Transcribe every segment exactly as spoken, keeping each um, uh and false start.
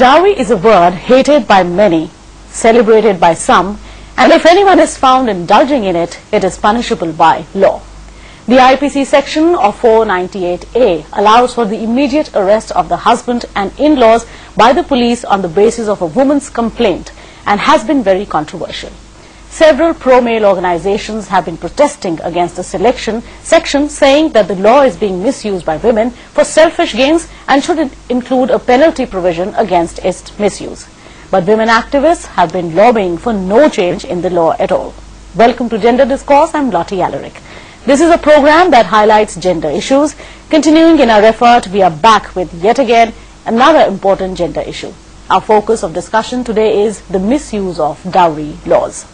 Dowry is a word hated by many, celebrated by some, and if anyone is found indulging in it, it is punishable by law. The I P C section of four ninety-eight A allows for the immediate arrest of the husband and in-laws by the police on the basis of a woman's complaint and has been very controversial. Several pro-male organizations have been protesting against the selection section, saying that the law is being misused by women for selfish gains and should include a penalty provision against its misuse. But women activists have been lobbying for no change in the law at all. Welcome to Gender Discourse. I'm Lottie Alaric. This is a program that highlights gender issues. Continuing in our effort, we are back with yet again another important gender issue. Our focus of discussion today is the misuse of dowry laws.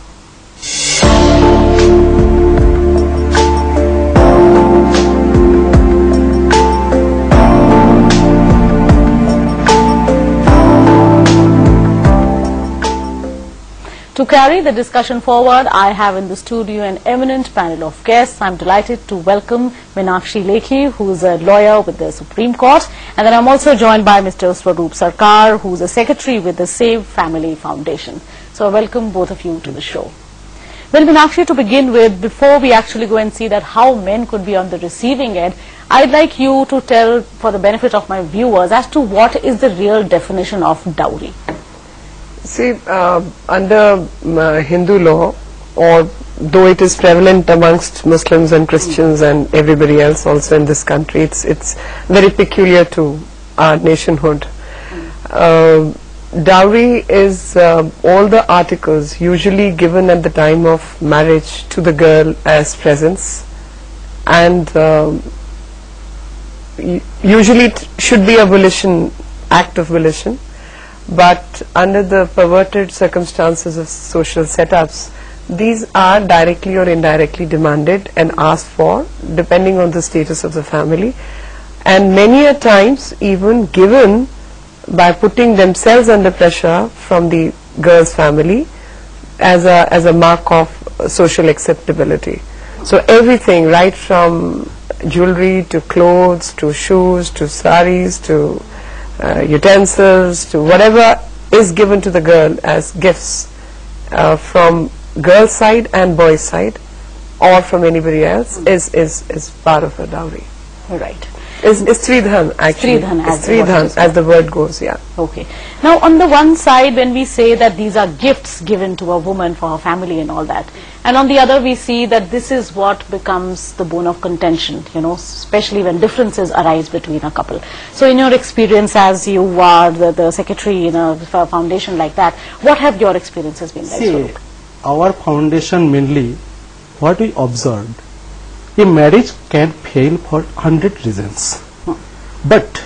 To carry the discussion forward, I have in the studio an eminent panel of guests. I'm delighted to welcome Meenakshi Lekhi, who is a lawyer with the Supreme Court. And then I'm also joined by Mister Swaroop Sarkar, who is a secretary with the Save Family Foundation. So I welcome both of you to the show. Well, Meenakshi, to begin with, before we actually go and see that how men could be on the receiving end, I'd like you to tell, for the benefit of my viewers, as to what is the real definition of dowry. See, uh, under uh, Hindu law, or though it is prevalent amongst Muslims and Christians and everybody else also in this country, it's it's very peculiar to our nationhood. Uh, dowry is uh, all the articles usually given at the time of marriage to the girl as presents, and uh, usually it should be a volition, act of volition. But under the perverted circumstances of social setups, these are directly or indirectly demanded and asked for depending on the status of the family, and many a times even given by putting themselves under pressure from the girl's family as a as a mark of social acceptability. So everything, right from jewelry to clothes to shoes to saris to Uh, utensils to whatever is given to the girl as gifts uh, from girl's side and boy's side or from anybody else mm. is, is, is part of a dowry. Right. Is is Sridhan actually. Sridhan as, Sridhan, as the word goes, yeah. Okay. Now on the one side, when we say that these are gifts given to a woman for her family and all that, and on the other we see that this is what becomes the bone of contention, you know, especially when differences arise between a couple. So in your experience, as you are the, the secretary in a foundation like that, what have your experiences been like? See, our foundation mainly, what we observed, a marriage can fail for hundred reasons, hmm. but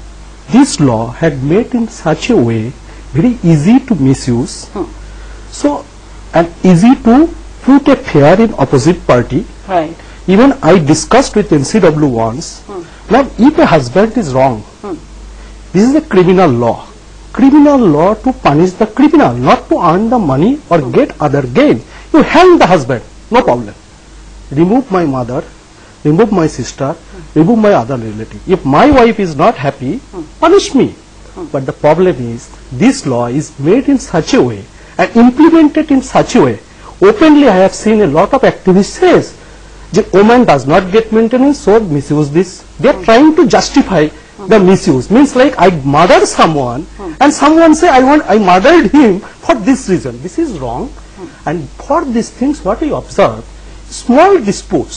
this law had made in such a way very easy to misuse, hmm. so and easy to put a fear in opposite party. Right. Even I discussed with N C W once. Hmm. Now, if a husband is wrong, hmm. this is a criminal law. Criminal law to punish the criminal, not to earn the money or hmm. get other gain. You hang the husband, no problem. Remove my mother, remove my sister, hmm. remove my other relative. If my wife is not happy, hmm. punish me. Hmm. But the problem is, this law is made in such a way and implemented in such a way. Openly, I have seen a lot of activists says, the woman does not get maintenance, so misuse this. They are hmm. trying to justify hmm. the misuse. Means like I murdered someone, hmm. and someone say I want I murdered him for this reason. This is wrong. Hmm. And for these things, what we observe, small disputes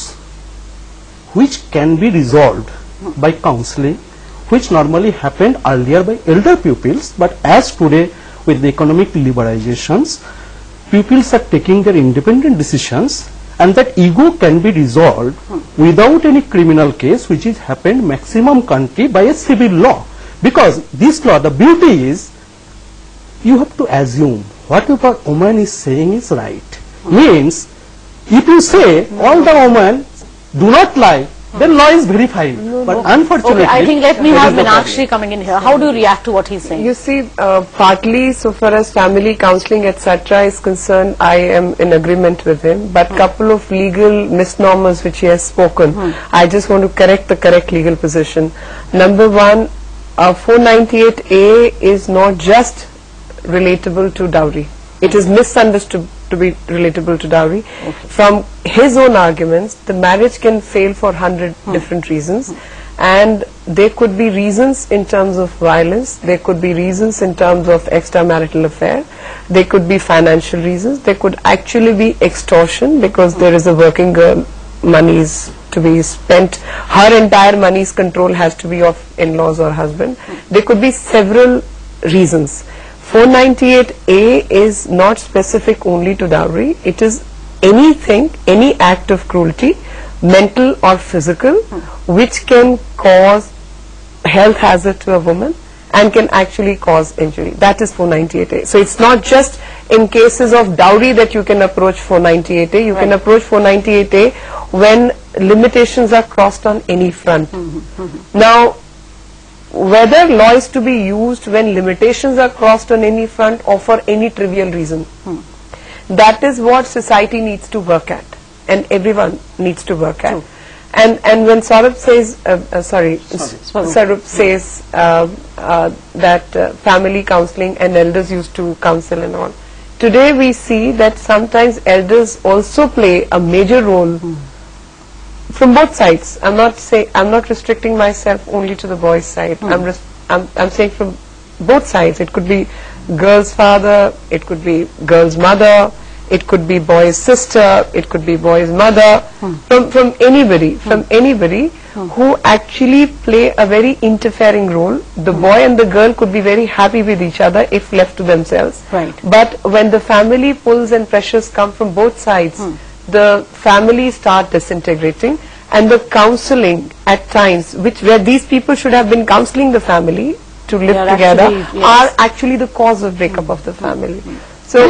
which can be resolved by counseling, which normally happened earlier by elder pupils, but as today with the economic liberalizations, pupils are taking their independent decisions, and that ego can be resolved without any criminal case, which is happened maximum country by a civil law. Because this law, the beauty is, you have to assume whatever woman is saying is right. Means, if you say all the women do not lie, then law is verified. No, but no. Unfortunately, okay, I think let me have Meenakshi coming in here. How do you react to what he's saying? You see, uh, partly so far as family counseling et cetera is concerned, I am in agreement with him. But hmm. couple of legal misnomers which he has spoken, hmm. I just want to correct the correct legal position. Number one, uh, four ninety-eight A is not just relatable to dowry. It is misunderstood to be relatable to dowry. Okay. From his own arguments, the marriage can fail for hundred hmm. different reasons, hmm. and there could be reasons in terms of violence, there could be reasons in terms of extramarital affair, there could be financial reasons, there could actually be extortion because hmm. there is a working girl, money is to be spent, her entire money's control has to be of in-laws or husband. Hmm. There could be several reasons. four ninety-eight A is not specific only to dowry. It is anything, any act of cruelty, mental or physical, hmm. which can cause health hazard to a woman and can actually cause injury. That is four ninety-eight A. So it's not just in cases of dowry that you can approach four ninety-eight A. You right. can approach four ninety-eight A when limitations are crossed on any front. Mm-hmm. Mm-hmm. Now, whether law is to be used when limitations are crossed on any front or for any trivial reason, hmm. that is what society needs to work at, and everyone needs to work at. True. And and when Saurabh says, uh, uh, sorry, Saurabh says uh, uh, that uh, family counseling and elders used to counsel and all. Today we see that sometimes elders also play a major role. Hmm. From both sides. I'm not saying, I'm not restricting myself only to the boys' side. Hmm. I'm, I'm I'm saying from both sides. It could be girl's father, it could be girl's mother, it could be boy's sister, it could be boy's mother. Hmm. From from anybody, hmm. from anybody hmm. who actually play a very interfering role. The hmm. boy and the girl could be very happy with each other if left to themselves. Right. But when the family pulls and pressures come from both sides, hmm. the family start disintegrating, and the counseling at times, which where these people should have been counseling the family to live together, actually, yes. are actually the cause of breakup mm. of the family. Mm. So,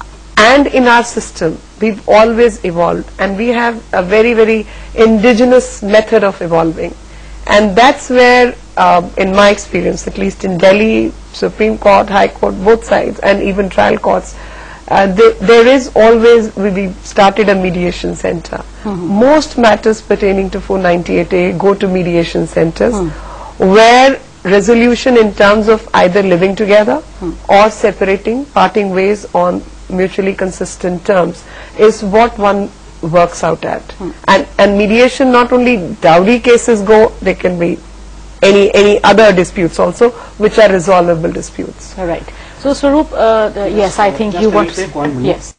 and in our system, we've always evolved, and we have a very, very indigenous method of evolving, and that's where, uh, in my experience, at least in Delhi, Supreme Court, High Court, both sides, and even trial courts, Uh, there, there is always, we, we started a mediation center. Mm-hmm. Most matters pertaining to four ninety-eight A go to mediation centers, mm. where resolution in terms of either living together mm. or separating, parting ways on mutually consistent terms is what one works out at. Mm. And, and mediation, not only dowry cases go, there can be any, any other disputes also, which are resolvable disputes. All right. So, Swaroop, uh, the, yes, I think Just you want to take one minute. Yes.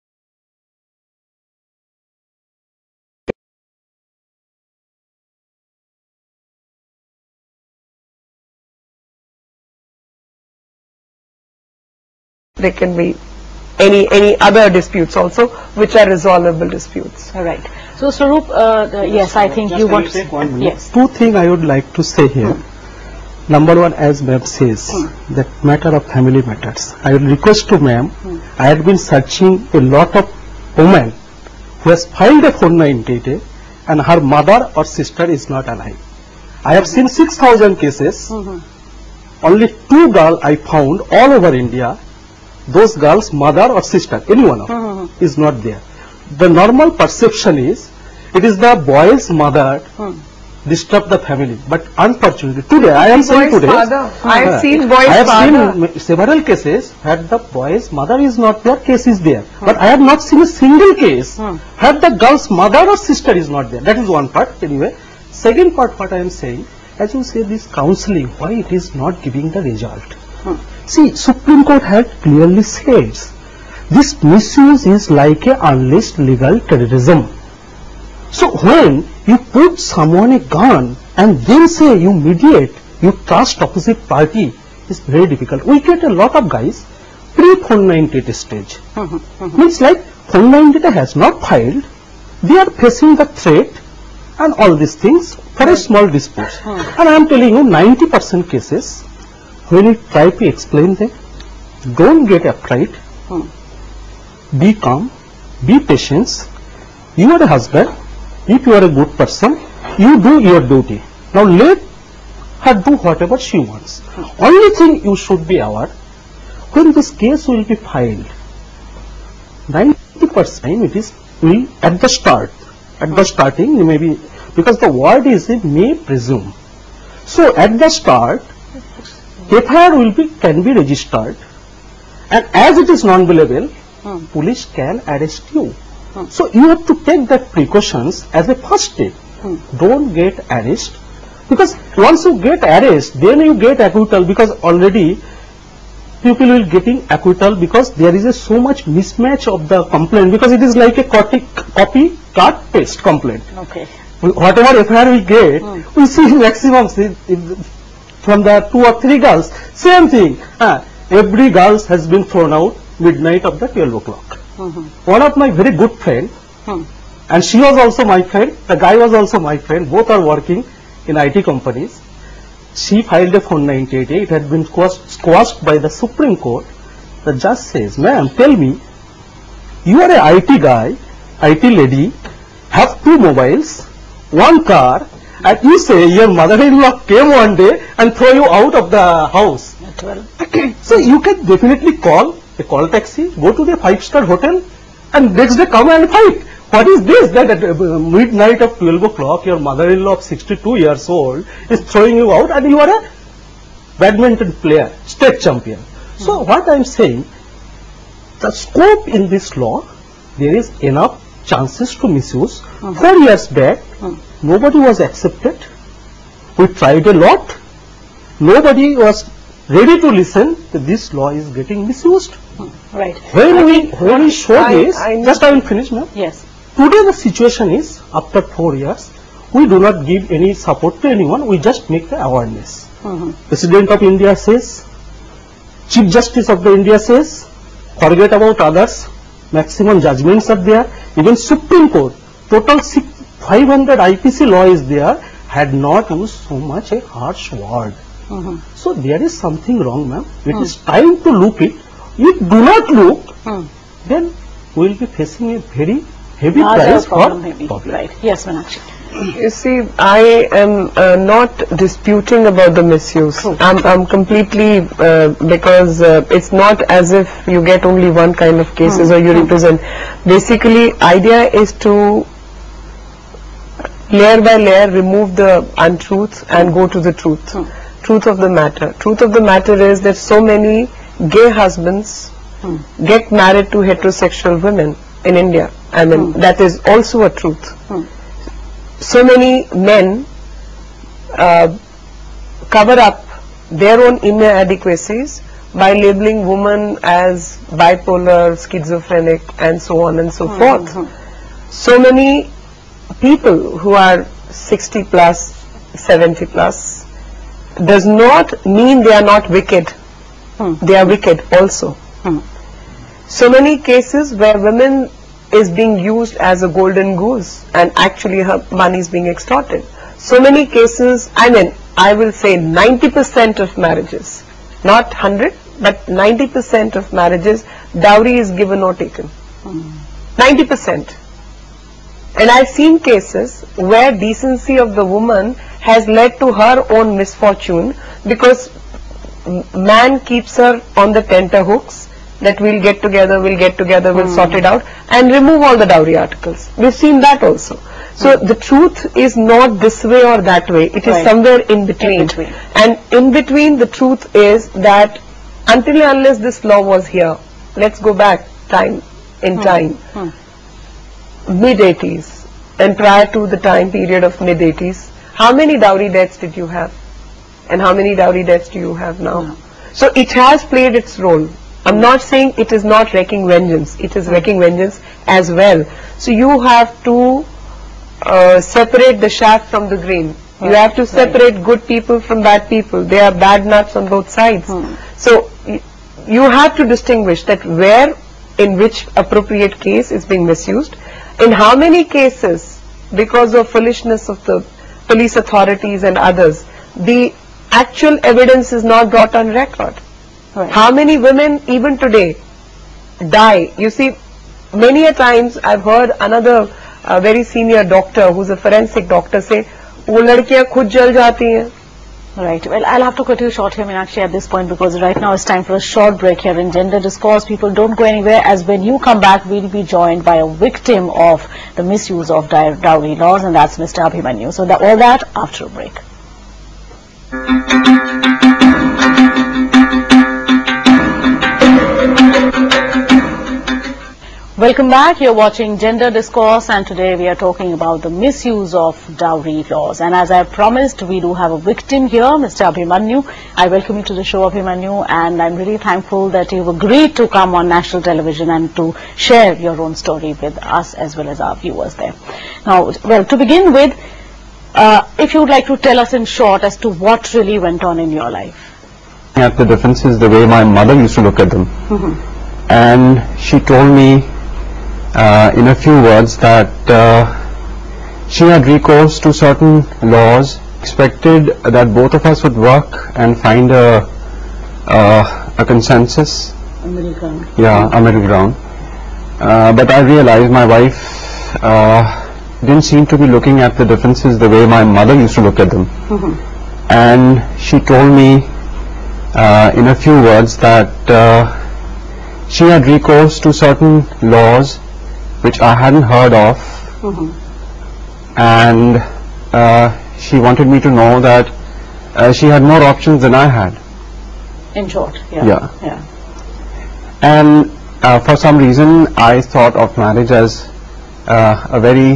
There can be any any other disputes also, which are resolvable disputes. All right. So, Swaroop, uh, the, yes, I think Just you want to take one minute. Yes. Two things I would like to say here. Hmm. Number one, as ma'am says, hmm. that matter of family matters. I will request to ma'am, hmm. I had been searching a lot of women who has filed a four ninety-eight A and her mother or sister is not alive. I have seen six thousand cases. Mm-hmm. Only two girls I found all over India. Those girls, mother or sister, any one of them, mm-hmm. is not there. The normal perception is, it is the boy's mother mm. disturb the family. But unfortunately, today, I am saying today, father. I have uh, seen boy's I have father. seen several cases where the boy's mother is not there, case is there. Hmm. But I have not seen a single case hmm. where the girl's mother or sister is not there. That is one part, anyway. Second part, what I am saying, as you say, this counseling, why it is not giving the result. Hmm. See, Supreme Court had clearly said, this misuse is like a unleashed legal terrorism. So when you put someone a gun and then say you mediate, you trust opposite party, is very difficult. We get a lot of guys pre four ninety-eight stage. Mm-hmm, mm-hmm. Means like four ninety-eight has not filed, they are facing the threat and all these things for a small dispute. Mm-hmm. And I am telling you, ninety percent cases, when you try to explain them, don't get afraid, mm-hmm. be calm, be patient. You are a husband. If you are a good person, you do your duty. Now let her do whatever she wants. Hmm. Only thing you should be aware, when this case will be filed, ninety percent it is will at the start, at hmm. the starting, you may be, because the word is it may presume. So at the start, F I R will be can be registered, and as it is non-bailable, Hmm. police can arrest you. Hmm. So you have to take that precautions as a first step. Hmm. Don't get arrested, because once you get arrested, then you get acquittal, because already people will getting acquittal because there is a so much mismatch of the complaint, because it is like a copy, copy cut paste complaint. Okay. Whatever F I R we get, Hmm. we see maximum see, in- from the two or three girls, same thing. Uh, every girl has been thrown out midnight of the twelve o'clock. Mhm. One of my very good friend, Hmm. and she was also my friend, the guy was also my friend, both are working in I T companies. She filed a four ninety-eight A, it had been squashed, squashed by the Supreme Court. The judge says, ma'am, tell me, you are a I T guy, I T lady, have two mobiles, one car, and you say your mother-in-law came one day and throw you out of the house. At well. So you can definitely call a call taxi, go to the five-star hotel, and next day come and fight. What is this? That at uh, midnight of twelve o'clock, your mother-in-law of sixty-two years old is throwing you out, and you are a badminton player, state champion. So what I am saying, the scope in this law, there is enough chances to misuse. Four years back, nobody was accepted. We tried a lot. Nobody was ready to listen that this law is getting misused. Right. When we, when we show I- this, I- just I will finish now. Yes. Today the situation is, after four years, we do not give any support to anyone, we just make the awareness. Mhm. President of India says, Chief Justice of the India says, forget about others, maximum judgments are there, even Supreme Court, total six, five hundred I P C law is there, had not used so much a harsh word. Mhm. So there is something wrong, ma'am. It is time to look it. If do not look, Hmm. then we will be facing a very heavy Larger price problem for maybe. public. Right. Yes, Meenakshi. You see, I am uh, not disputing about the misuse. True. I'm, I'm completely, uh, because uh, it's not as if you get only one kind of cases or you represent. Basically, idea is to layer by layer remove the untruth and go to the truth. Hmm. Truth of the matter. Truth of the matter is that so many gay husbands Hmm. get married to heterosexual women in India. I mean, that is also a truth. Hmm. So many men uh, cover up their own inadequacies by labeling women as bipolar, schizophrenic, and so on and so forth. So many people who are sixty plus, seventy plus, does not mean they are not wicked. Hmm. They are wicked also. Hmm. So many cases where women is being used as a golden goose and actually her money is being extorted. So many cases, I mean, I will say ninety percent of marriages, not one hundred, but ninety percent of marriages, dowry is given or taken. ninety percent. And I've seen cases where decency of the woman has led to her own misfortune because m- man keeps her on the tenterhooks that we'll get together, we'll get together, we'll sort it out, and remove all the dowry articles. We've seen that also. So the truth is not this way or that way. It is Right. somewhere in between. In between. And in between, the truth is that until and unless this law was here, let's go back time in time, Hmm. mid eighties and prior to the time period of mid eighties, how many dowry deaths did you have? And how many dowry deaths do you have now? No. So it has played its role. I'm not saying it is not wreaking vengeance. It is wreaking vengeance as well. So you have to uh, separate the shaft from the grain. You Right, have to separate good people from bad people. There are bad nuts on both sides. Hmm. So y- you have to distinguish that where, in which appropriate case is being misused, in how many cases, because of foolishness of the police authorities and others, the actual evidence is not brought on record. Right. How many women even today die? You see, many a times I've heard another uh, very senior doctor who's a forensic doctor say, वो लड़कियां खुद जल जाती हैं. Right. Well, I'll have to cut you short here, Meenakshi, at this point, because right now it's time for a short break here in Gender Discourse. People, don't go anywhere, as when you come back, we'll be joined by a victim of the misuse of dow- dowry laws, and that's Mister Abhimanyu. So that, all that after a break. Welcome back. You're watching Gender Discourse, and today we are talking about the misuse of dowry laws. And as I promised, we do have a victim here, Mister Abhimanyu. I welcome you to the show, Abhimanyu, and I'm really thankful that you've agreed to come on national television and to share your own story with us as well as our viewers there. Now, well, to begin with, uh, if you would like to tell us in short as to what really went on in your life. At the differences, the way my mother used to look at them. Mm-hmm. And she told me Uh, in a few words that uh, she had recourse to certain laws, expected that both of us would work and find a uh, a consensus, A middle ground. yeah, a middle ground. Uh, but I realized my wife uh, didn't seem to be looking at the differences the way my mother used to look at them. Mm-hmm. And she told me uh, in a few words that uh, she had recourse to certain laws which I hadn't heard of, mm-hmm. and uh, she wanted me to know that uh, she had more options than I had. In short, yeah. Yeah. yeah. And uh, for some reason I thought of marriage as uh, a very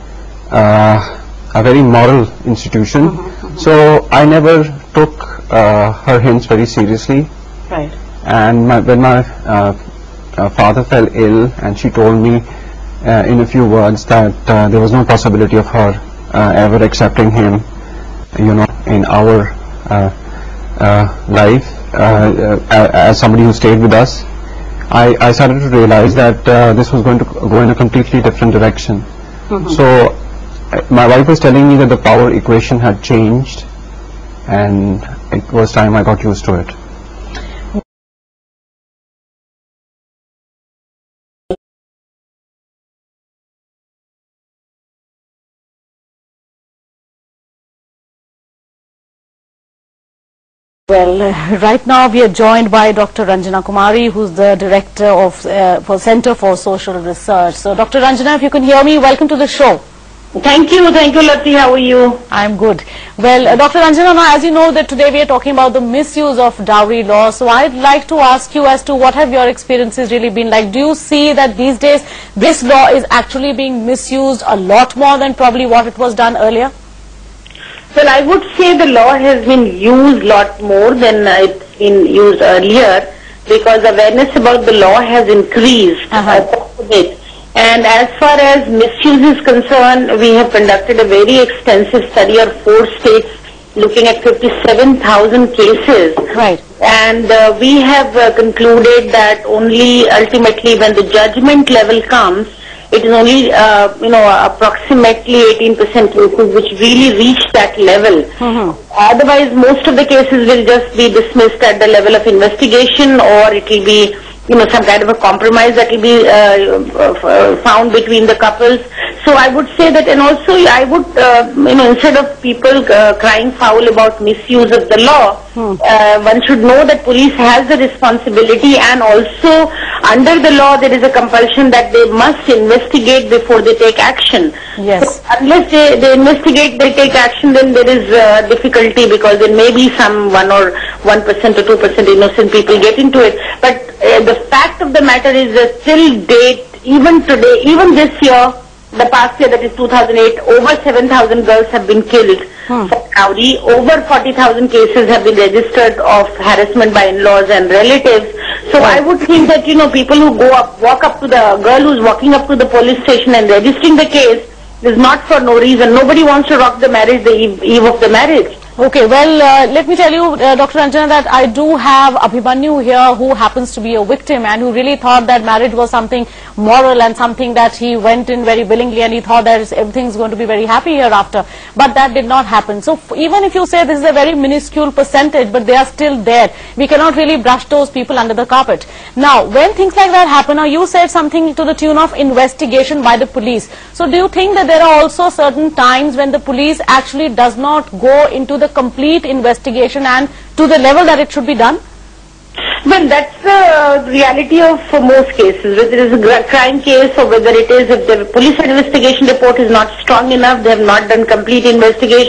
uh, a very moral institution, mm-hmm, mm-hmm. so I never took uh, her hints very seriously. Right. And my, when my uh, uh, father fell ill, and she told me Uh, in a few words that uh, there was no possibility of her uh, ever accepting him, you know, in our uh, uh, life uh, uh, as somebody who stayed with us. I, I started to realize that uh, this was going to go in a completely different direction. Mm-hmm. So uh, my wife was telling me that the power equation had changed, and it was time I got used to it. Well, uh, right now we are joined by Doctor Ranjana Kumari, who's the director of uh, for Center for Social Research. So, Doctor Ranjana, if you can hear me, welcome to the show. Thank you, thank you, Lati. How are you? I'm good. Well, uh, Doctor Ranjana, now, as you know that today we are talking about the misuse of dowry law. So, I'd like to ask you as to what have your experiences really been like. Do you see that these days this law is actually being misused a lot more than probably what it was done earlier? Well, I would say the law has been used a lot more than uh, it's been used earlier, because awareness about the law has increased uh-huh. a bit. And as far as misuse is concerned, we have conducted a very extensive study of four states looking at fifty-seven thousand cases. Right. And uh, we have uh, concluded that only ultimately when the judgment level comes, it is only, uh, you know, approximately eighteen percent cases which really reach that level. Mm-hmm. Otherwise, most of the cases will just be dismissed at the level of investigation, or it will be, you know, some kind of a compromise that will be uh, found between the couples. So I would say that, and also I would, uh, you know, instead of people uh, crying foul about misuse of the law, hmm. uh, one should know that police has the responsibility, and also under the law there is a compulsion that they must investigate before they take action. Yes. So unless they, they investigate, they take action, then there is uh, difficulty, because there may be some one or one percent or two percent innocent people get into it. But uh, the fact of the matter is that till date, even today, even this year, the past year, that is two thousand eight, over seven thousand girls have been killed hmm. for dowry. Over forty thousand cases have been registered of harassment by in-laws and relatives. So I would think that, you know, people who go up, walk up to the girl who's walking up to the police station and registering the case is not for no reason. Nobody wants to rock the marriage the eve, eve of the marriage. Okay, well, uh, let me tell you, uh, Doctor Ranjana, that I do have Abhimanyu here, who happens to be a victim and who really thought that marriage was something moral and something that he went in very willingly, and he thought that everything's going to be very happy hereafter. But that did not happen. So f even if you say this is a very minuscule percentage, but they are still there, we cannot really brush those people under the carpet. Now, when things like that happen, now you said something to the tune of investigation by the police. So do you think that there are also certain times when the police actually does not go into the complete investigation and to the level that it should be done? Well, that's the reality of most cases, whether it is a crime case or whether it is, if the police investigation report is not strong enough, they have not done complete investigation,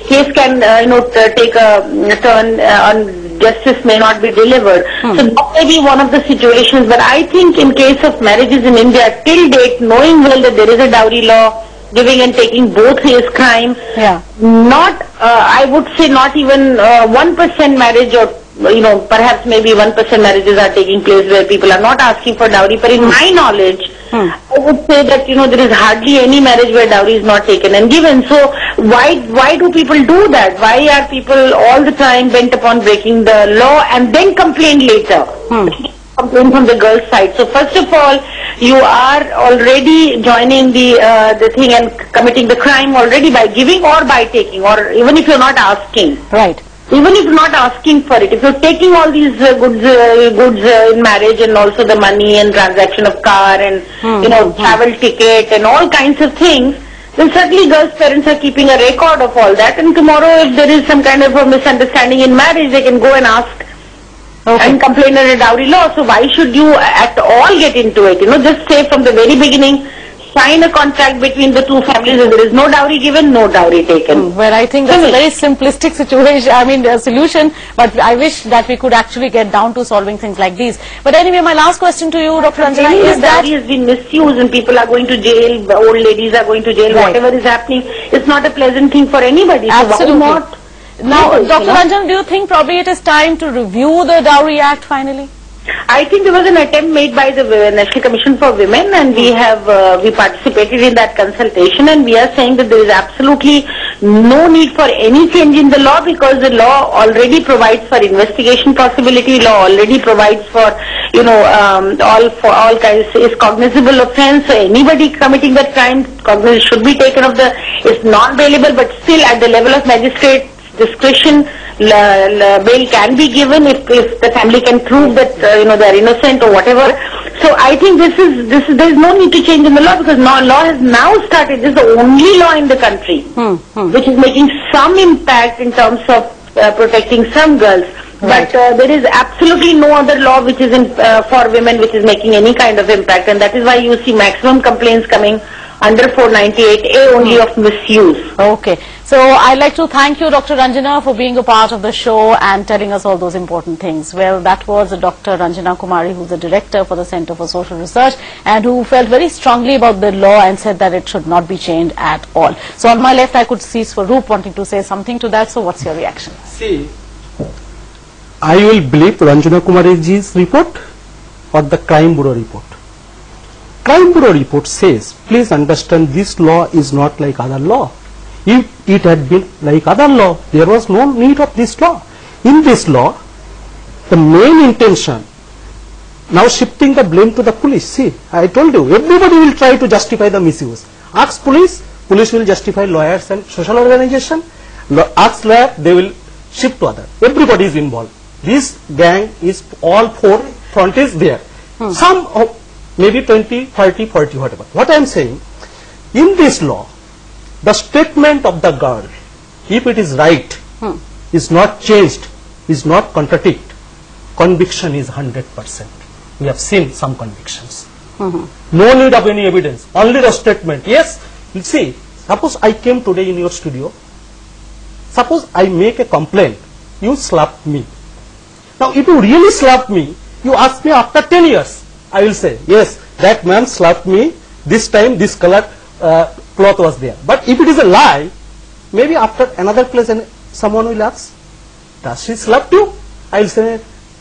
case can, uh, you know, t- take a mm, turn uh, on justice may not be delivered. Hmm. So that may be one of the situations. But I think in case of marriages in India, till date, knowing well that there is a dowry law, giving and taking both is crime. Yeah. Not, uh, I would say not even uh, one percent marriage, or, you know, perhaps maybe one percent marriages are taking place where people are not asking for dowry. But in my knowledge, Hmm. I would say that, you know, there is hardly any marriage where dowry is not taken and given. So why why do people do that? Why are people all the time bent upon breaking the law and then complain later? Hmm. Complain from the girl's side. So first of all, you are already joining the uh, the thing and committing the crime already by giving or by taking, or even if you're not asking. Right. Even if you're not asking for it, if you're taking all these uh, goods, uh, goods uh, in marriage, and also the money and transaction of car and Hmm, you know hmm, travel ticket and all kinds of things, then certainly girls' parents are keeping a record of all that. And tomorrow, if there is some kind of a misunderstanding in marriage, they can go and ask Okay. and complain under dowry law. So why should you at all get into it? You know, just say from the very beginning, sign a contract between the two families. If there is no dowry given, no dowry taken. Well, I think that's a very simplistic situation, I mean, uh, solution, but I wish that we could actually get down to solving things like these. But anyway, my last question to you, Doctor Anjana, Is is that... dowry has been misused and people are going to jail, the old ladies are going to jail, Right. whatever is happening, it's not a pleasant thing for anybody. Absolutely. So why not? Now, do it, Doctor you know? Anjan, do you think probably it is time to review the Dowry Act finally? I think there was an attempt made by the uh, National Commission for Women, and we have uh, we participated in that consultation, and we are saying that there is absolutely no need for any change in the law, because the law already provides for investigation possibility. Law already provides for, you know, um, all for all kinds is cognizable offence. So anybody committing that crime, cognizance should be taken of the. It's non-bailable, but still at the level of magistrate discretion, la, la, bail can be given if, if the family can prove that uh, you know they are innocent or whatever. So I think this is this is, there is no need to change in the law, because now law has now started. This is the only law in the country Hmm, hmm. which is making some impact in terms of uh, protecting some girls. Right. But uh, there is absolutely no other law which is in, uh, for women which is making any kind of impact, and that is why you see maximum complaints coming under four ninety-eight A only of misuse. Okay. So I'd like to thank you, Doctor Ranjana, for being a part of the show and telling us all those important things. Well, that was Doctor Ranjana Kumari, who's the director for the Center for Social Research, and who felt very strongly about the law and said that it should not be changed at all. So on my left, I could see Swaroop wanting to say something to that. So what's your reaction? See, I will believe Ranjana Kumariji's report or the Crime Bureau report. Crime Bureau report says, please understand, this law is not like other law. If it had been like other law, there was no need of this law. In this law, the main intention, now shifting the blame to the police. See, I told you, everybody will try to justify the misuse. Ask police, police will justify lawyers and social organization. Lo- ask lawyer, they will shift to other. Everybody is involved. This gang is all four front is there. Hmm. Some of maybe twenty, thirty, forty, whatever. What I am saying, in this law, the statement of the girl, if it is right, Hmm. is not changed, is not contradict, conviction is one hundred percent. We have seen some convictions. Mhm. No need of any evidence, only the statement. Yes, you see, suppose I came today in your studio, suppose I make a complaint, you slapped me. Now, if you really slapped me, you ask me after ten years, I will say, yes, that man slapped me, this time this color uh, cloth was there. But if it is a lie, maybe after another place and someone will ask, does she slap you? I will say,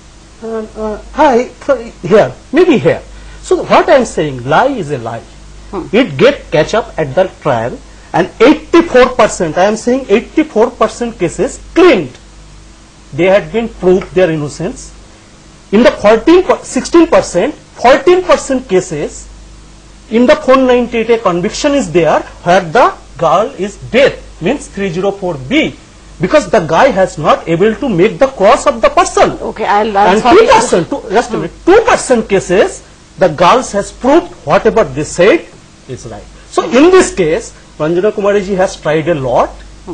uh, uh, hi, here, maybe here. So what I am saying, lie is a lie. Hmm. It get catch up at the trial, and eighty-four percent, I am saying eighty-four percent cases cleaned. They had been proved their innocence. In the fourteen, sixteen percent, fourteen percent cases, in the four ninety-eight A conviction is there where the girl is dead, means three oh four B, because the guy has not able to make the cross of the person. Okay, I'll, I'll And sorry. two percent, two, just a minute, two percent cases, the girls has proved whatever they said is right. So in this case, Ranjana Kumariji has tried a lot.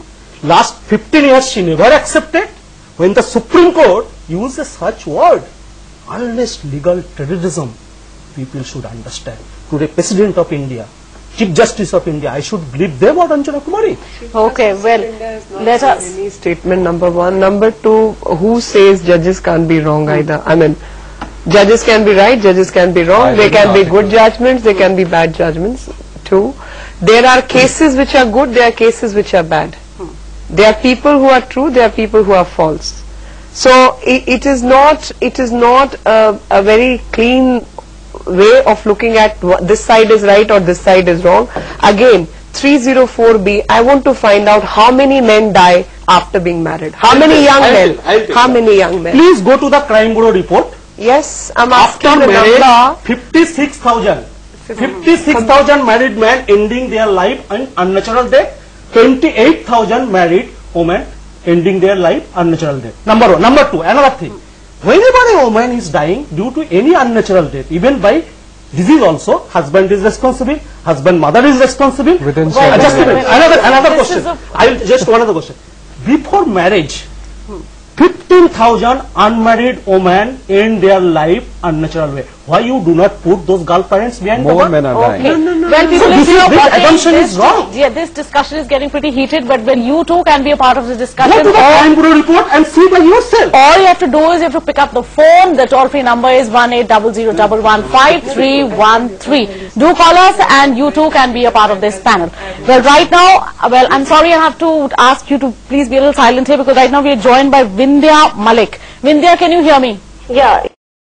Last fifteen years she never accepted. When the Supreme Court uses such word, unless legal terrorism, people should understand. Today, President of India, Chief Justice of India. I should believe them or Ranjana Kumari. Okay, well, let us. Any statement, number one. Number two, who says judges can't be wrong either? I mean, judges can be right, judges can be wrong. They can be good judgments, they can be bad judgments too. There are cases which are good, there are cases which are bad. There are people who are true, there are people who are false. So it, it is not, it is not a, a very clean way of looking at what this side is right or this side is wrong. Again, three oh four B, I want to find out how many men die after being married. How I'll many tell- young I'll men? tell- I'll tell How you. many young men? Please go to the Crime Bureau report. Yes, I'm After asking the marriage, number. fifty-six thousand. fifty-six thousand married men ending their life in unnatural death. twenty-eight thousand married women ending their life unnatural death. Number one. Number two, another thing. Whenever a woman is dying due to any unnatural death, even by disease also, husband is responsible, husband mother is responsible. Within Uh, seven just a years. minute. Another, another This question. is a- I will just one other question. Before marriage, fifteen thousand unmarried women end their life unnatural way. Why you do not put those girl parents behind the More bar? men are dying. Okay. Well, people, So if this you is- are this watching, assumption this, is wrong. yeah, this discussion is getting pretty heated, but when you too can be a part of the Go discussion, to the or, Crime Bureau report and see by yourself. all you have to do is you have to pick up the phone. The toll-free number is one eight zero zero one one five three one three. Do call us, and you too can be a part of this panel. Well, right now, uh, well, I'm sorry, I have to ask you to please be a little silent here, because right now we are joined by Vindhya Malik. Vindhya, can you hear me? Yeah.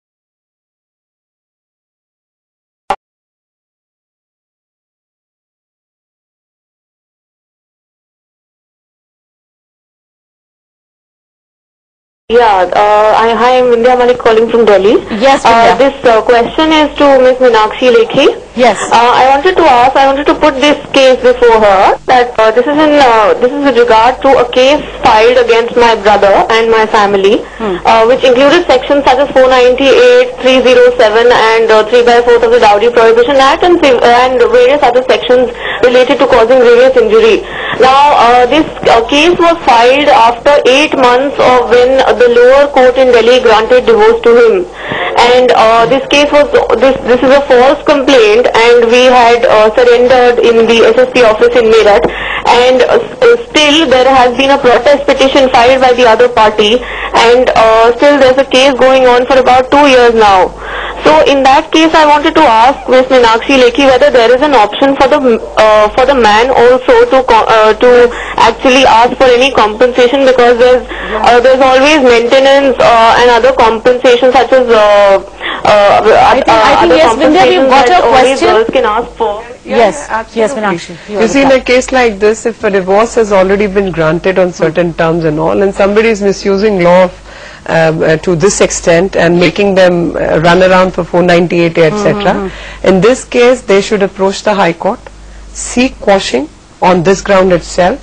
Yeah, uh, I, hi, I'm Vindhya Malik calling from Delhi. Yes, Uh, Vindhya. this uh, question is to Miss Meenakshi Lekhi. Yes. Uh, I wanted to ask, I wanted to put this case before her, that uh, this is in, uh, this is with regard to a case filed against my brother and my family, uh, which included sections such as four ninety-eight, three oh seven and uh, three by fourth of the Dowry Prohibition Act, and, civ- and various other sections related to causing grievous injury. Now, uh, this uh, case was filed after eight months of when uh, the lower court in Delhi granted divorce to him. And uh, this case was, this, this is a false complaint, and we had uh, surrendered in the S S P office in Meerut, and uh, s- still there has been a protest petition filed by the other party, and uh, still there's a case going on for about two years now. So in that case, I wanted to ask Miss Meenakshi Lekhi whether there is an option for the uh, for the man also to co- uh, to actually ask for any compensation, because there's uh, there's always maintenance uh, and other compensations such as uh, uh, I think- I think, other yes, Vindhya, we've compensations got that your only question. girls can ask for. Yes, absolutely. yes, Meenakshi. You have see, in the a case like this, if a divorce has already been granted on certain terms and all, and somebody is misusing law of, um, uh, to this extent and making them uh, run around for four ninety-eight, et cetera. In this case, they should approach the High Court, seek quashing on this ground itself,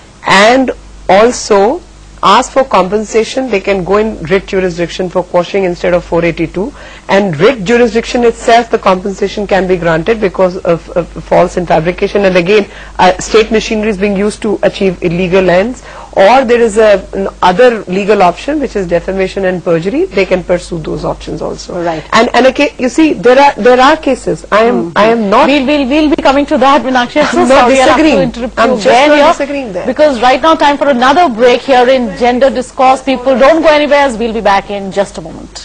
and also ask for compensation. They can go in writ jurisdiction for quashing instead of four eighty-two, and writ jurisdiction itself, the compensation can be granted because of, of false and fabrication, and again uh, state machinery is being used to achieve illegal ends, or there is a an other legal option which is defamation and perjury. They can pursue those options also. Right. And and again, you see, there are there are cases. I am I am not. We'll, we'll, we'll be coming to that, Meenakshi. I'm so I'm not sorry, I'll have to disagreeing. interrupt I'm you just again not here, disagreeing there. because right now time for another break here in Gender Discourse. People, don't go anywhere, as we'll be back in just a moment.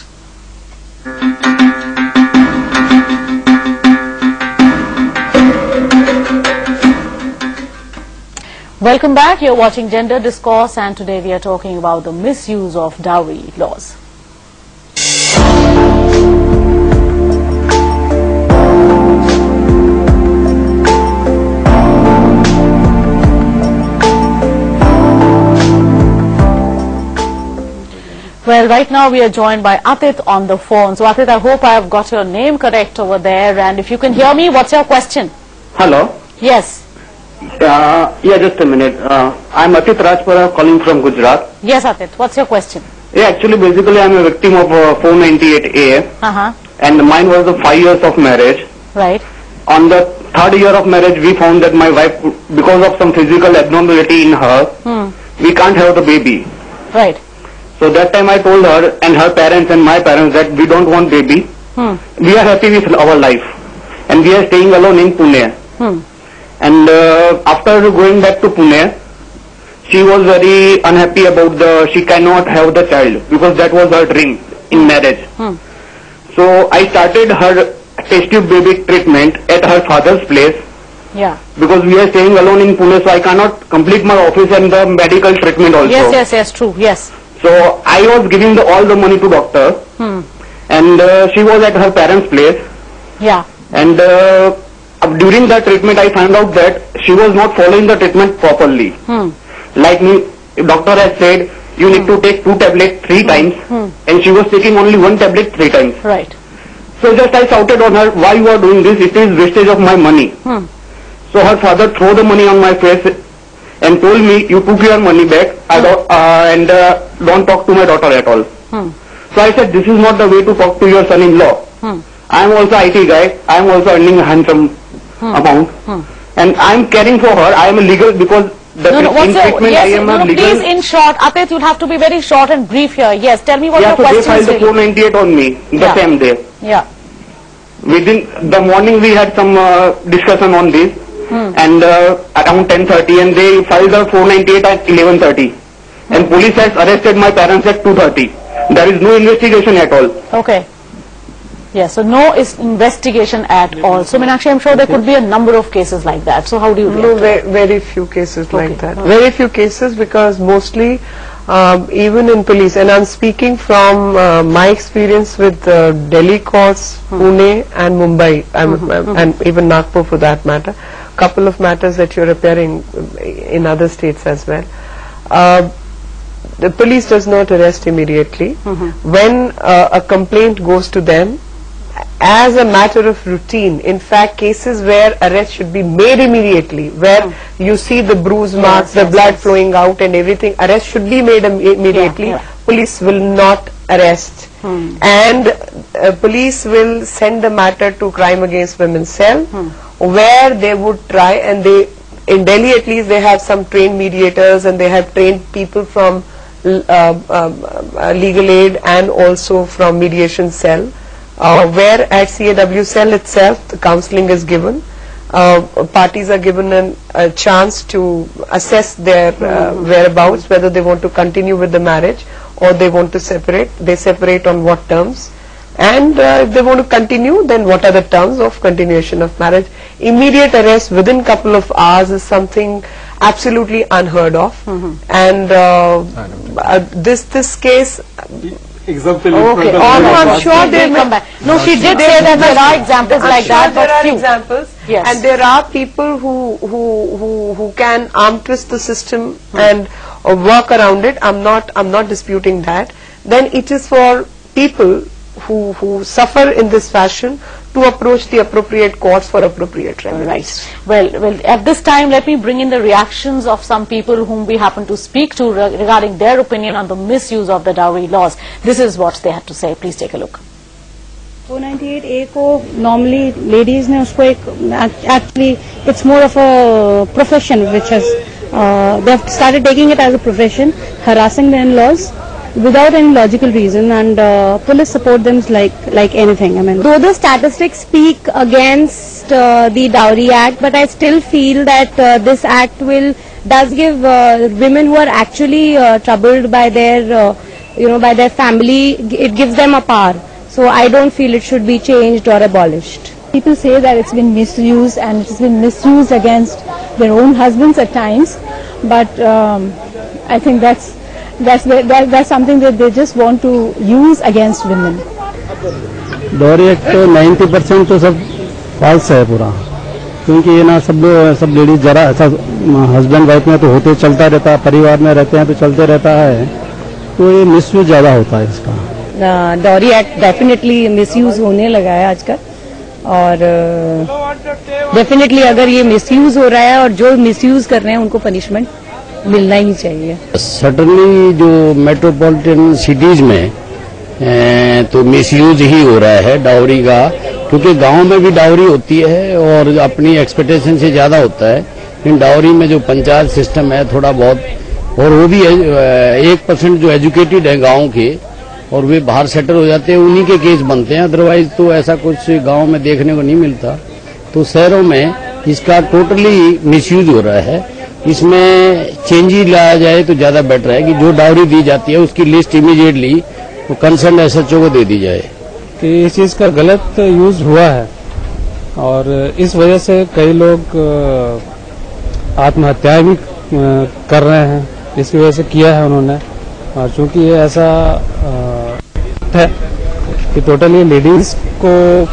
Welcome back. You're watching Gender Discourse, and today we are talking about the misuse of dowry laws. Well, right now we are joined by Atit on the phone. So Atit, I hope I have got your name correct over there, and if you can hear me, what's your question? Hello. Yes. Uh, yeah, just a minute. Uh, I'm Atit Rajpara calling from Gujarat. Yes, Atit, what's your question? Yeah, actually, basically, I'm a victim of uh, four ninety-eight A, Uh-huh. and mine was the five years of marriage. Right. On the third year of marriage, we found that my wife, because of some physical abnormality in her, Hmm. we can't have the baby. Right. So that time I told her and her parents and my parents that we don't want baby. Hmm. We are happy with our life, and we are staying alone in Pune. Hmm. And uh, after going back to Pune, she was very unhappy about the, she cannot have the child because that was her dream in marriage. Hmm. So I started her test tube baby treatment at her father's place. Yeah. Because we are staying alone in Pune, so I cannot complete my office and the medical treatment also. Yes, yes, yes, true, yes. So I was giving the, all the money to doctor. Hmm. And uh, she was at her parents' place. Yeah. And uh, during the treatment, I found out that she was not following the treatment properly. Hmm. Like me, doctor has said, you need to take two tablets three times, Hmm. and she was taking only one tablet three times. Right. So just I shouted on her, why you are doing this? It is wastage of my money. Hmm. So her father threw the money on my face and told me, you took your money back I don't, uh, and uh, don't talk to my daughter at all. Hmm. So I said, this is not the way to talk to your son-in-law. Hmm. I am also I T guy. I am also earning a handsome Hmm. amount. Hmm. And I am caring for her. I am a legal because the No, no, in what's your, treatment yes, I am no, a no, legal. please in short, Atit, you'll have to be very short and brief here. Yes, tell me what Yeah, your so they question filed is. the really. four ninety-eight on me the Yeah. same day. Yeah. Within the morning we had some uh, discussion on this, Hmm. and uh, around ten thirty, and they filed the four ninety-eight at eleven thirty. And police has arrested my parents at two thirty. There is no investigation at all. Okay. Yes, so no is investigation at all. So Meenakshi, I'm sure there could be a number of cases like that. So how do you react? No, very, very few cases Okay. like that. Okay. Very few cases because mostly, um, even in police, and I'm speaking from uh, my experience with uh, Delhi courts, Pune and Mumbai, I'm, I'm- and even Nagpur for that matter, couple of matters that you're appearing in other states as well. Uh, the police does not arrest immediately. When uh, a complaint goes to them, as a matter of routine, in fact, cases where arrest should be made immediately, where you see the bruise marks, the yes, blood yes. flowing out and everything, arrest should be made im- immediately. Yeah, yeah. Police will not arrest. And uh, police will send the matter to Crime Against Women Cell, where they would try, and they, in Delhi at least, they have some trained mediators and they have trained people from uh, um, uh, legal aid and also from mediation cell. Uh, where at C A W cell itself the counseling is given, uh, parties are given an, a chance to assess their uh, whereabouts, whether they want to continue with the marriage or they want to separate. They separate on what terms, and uh, if they want to continue, then what are the terms of continuation of marriage. Immediate arrest within couple of hours is something absolutely unheard of, and uh, uh, this this case. Example. Okay, Oh, all no, right. I'm sure We'll they come may- back. No, she did say that there are examples I'm like sure that, there but are few. examples, Yes. and there are people who who who who can arm twist the system and uh, work around it. I'm not I'm not disputing that. Then it is for people who who suffer in this fashion to approach the appropriate courts for appropriate remedies. Right. Well, well, at this time, let me bring in the reactions of some people whom we happen to speak to re- regarding their opinion on the misuse of the dowry laws. This is what they had to say. Please take a look. four ninety-eight A को normally ladies ने उसको एक actually it's more of a profession which has uh, they have started taking it as a profession, harassing the in-laws without any logical reason, and uh, police support them like like anything. I mean, though the statistics speak against uh, the Dowry Act, but I still feel that uh, this act will does give uh, women who are actually uh, troubled by their uh, you know by their family, it gives them a power. So I don't feel it should be changed or abolished. People say that it's been misused, and it's been misused against their own husbands at times, but um, I think that's that's that, that's something that they just want to use against women. Dowry act तो ninety percent तो सब false है पूरा, क्योंकि ये ना सब सब लेडीज जरा ऐसा हस्बैंड वाइफ में तो होते चलता रहता है, परिवार में रहते हैं तो चलते रहता है, तो ये मिसयूज ज्यादा होता है इसका। डॉरी एक्ट डेफिनेटली मिसयूज होने लगा है आजकल, और डेफिनेटली अगर ये मिसयूज हो रहा है और जो मिसयूज कर रहे हैं उनको पनिशमेंट मिलना ही चाहिए। सर्टनली जो मेट्रोपॉलिटन सिटीज में ए, तो मिसयूज ही हो रहा है डाउरी का, क्योंकि गांव में भी डाउरी होती है और अपनी एक्सपेक्टेशन से ज्यादा होता है। इन डाउरी में जो पंचायत सिस्टम है थोड़ा बहुत, और वो भी एक परसेंट जो एजुकेटेड है गांव के और वे बाहर सेटल हो जाते हैं, उन्हीं के केस बनते हैं, अदरवाइज तो ऐसा कुछ गांव में देखने को नहीं मिलता। तो शहरों में इसका टोटली मिसयूज हो रहा है। इसमें चेंज ही लाया जाए तो ज्यादा बेटर है कि जो डाउरी दी जाती है उसकी लिस्ट इमीडिएटली कंसर्न एसएचओ को दे दी जाए। कि इस चीज का गलत यूज हुआ है और इस वजह से कई लोग आत्महत्याएं भी कर रहे हैं, इसकी वजह से किया है उन्होंने। और चूंकि ये ऐसा है कि टोटली लेडीज को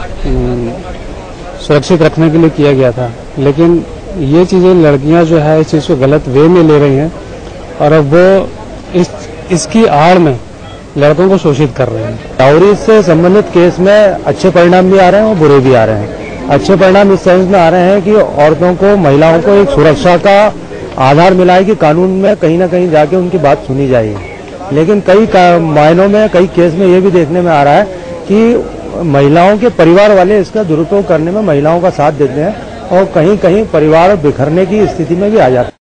सुरक्षित रखने के लिए किया गया था, लेकिन ये चीजें लड़कियां जो है इस चीज को गलत वे में ले रही हैं और अब वो इस इसकी आड़ में लड़कों को शोषित कर रहे हैं। डाउरी से संबंधित केस में अच्छे परिणाम भी आ रहे हैं और बुरे भी आ रहे हैं। अच्छे परिणाम इस सेंस में आ रहे हैं कि औरतों को, महिलाओं को एक सुरक्षा का आधार मिला है कि कानून में कहीं ना कहीं जाके उनकी बात सुनी जाएगी। लेकिन कई मायनों में, कई केस में ये भी देखने में आ रहा है कि महिलाओं के परिवार वाले इसका दुरुपयोग करने में महिलाओं का साथ देते हैं और कहीं कहीं परिवार बिखरने की स्थिति में भी आ जाते हैं।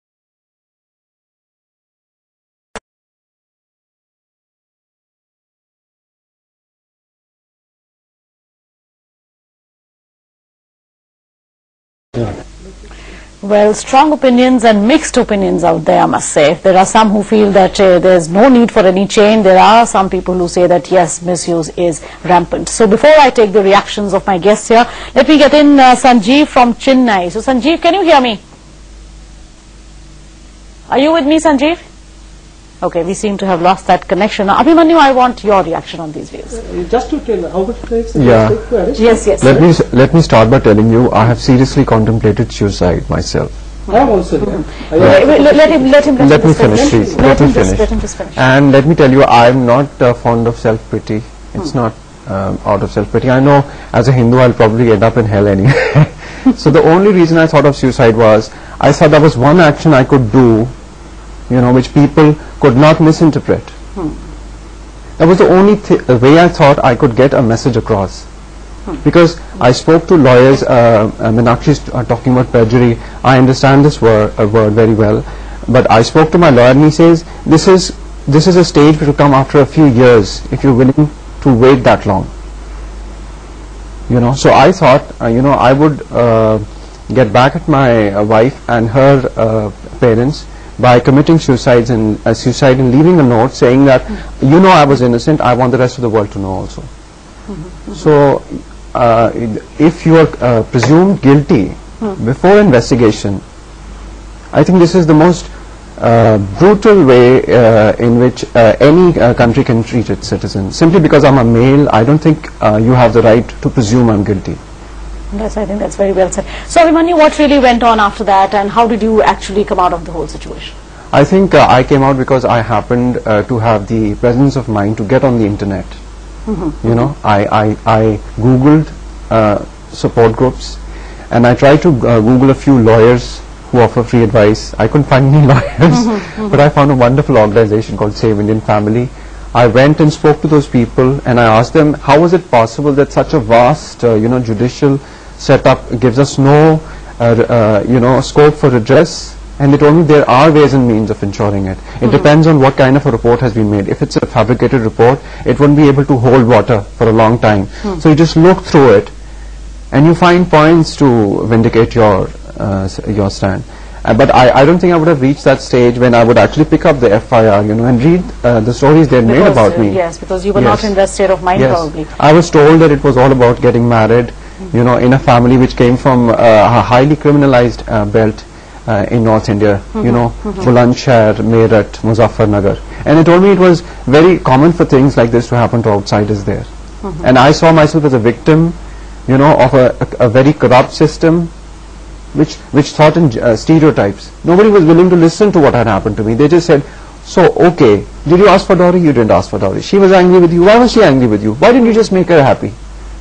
Well, strong opinions and mixed opinions out there, I must say. There are some who feel that uh, there is no need for any change. There are some people who say that yes, misuse is rampant. So before I take the reactions of my guests here, let me get in uh, Sanjeev from Chennai. So Sanjeev, can you hear me? Are you with me, Sanjeev? Okay, we seem to have lost that connection. Now, Abhimanyu, I want your reaction on these views. Uh, just to tell how much it takes Yeah. to take to arrest? Yes, yes. Let me let me start by telling you I have seriously contemplated suicide myself. I am also there. I Wait, am- wait, let, let him, let him, let, Let him me just finish, let, please. Let, Let him me just, finish. let him just finish. And let me tell you, I am not uh, fond of self-pity. It's not um, out of self-pity. I know as a Hindu I'll probably end up in hell anyway. So the only reason I thought of suicide was, I thought there was one action I could do, you know, which people could not misinterpret. Hmm. That was the only th way I thought I could get a message across. Hmm. Because I spoke to lawyers, uh, uh, Meenakshi is uh, talking about perjury. I understand this word, uh, word very well. But I spoke to my lawyer and he says, this is, this is a stage which will come after a few years if you're willing to wait that long. You know, so I thought, uh, you know, I would uh, get back at my uh, wife and her uh, parents by committing suicides and uh, suicide and leaving a note saying that, mm-hmm. you know, I was innocent. I want the rest of the world to know also. Mm-hmm. So, uh, if you are uh, presumed guilty mm-hmm. before investigation, I think this is the most uh, brutal way uh, in which uh, any uh, country can treat its citizens. Simply because I'm a male, I don't think uh, you have the right to presume I'm guilty. Yes, I think that's very well said. So, Abhimanyu, what really went on after that, and how did you actually come out of the whole situation? I think uh, I came out because I happened uh, to have the presence of mind to get on the internet. Mm-hmm. You know, I, I, I Googled uh, support groups, and I tried to uh, Google a few lawyers who offer free advice. I couldn't find any lawyers, mm-hmm, mm-hmm. but I found a wonderful organization called Save Indian Family. I went and spoke to those people, and I asked them, how was it possible that such a vast, uh, you know, judicial setup gives us no, uh, uh, you know, scope for redress? And they told me there are ways and means of ensuring it. It mm-hmm. depends on what kind of a report has been made. If it's a fabricated report, it wouldn't be able to hold water for a long time. Mm-hmm. So you just look through it, and you find points to vindicate your uh, your stand. Uh, but I, I don't think I would have reached that stage when I would actually pick up the F I R, you know, and read uh, the stories they had made about uh, me. Yes, because you were yes. not in that state of mind, yes. probably. I was told that it was all about getting married, mm-hmm. you know, in a family which came from uh, a highly criminalized uh, belt uh, in North India, mm-hmm. you know, mm-hmm. Bulandshahr, Meerut, Muzaffarnagar. And they told me it was very common for things like this to happen to outsiders there. Mm-hmm. And I saw myself as a victim, you know, of a, a, a very corrupt system, which which thought in uh, stereotypes. Nobody was willing to listen to what had happened to me. They just said, so, okay, did you ask for dowry? You didn't ask for dowry. She was angry with you. Why was she angry with you? Why didn't you just make her happy?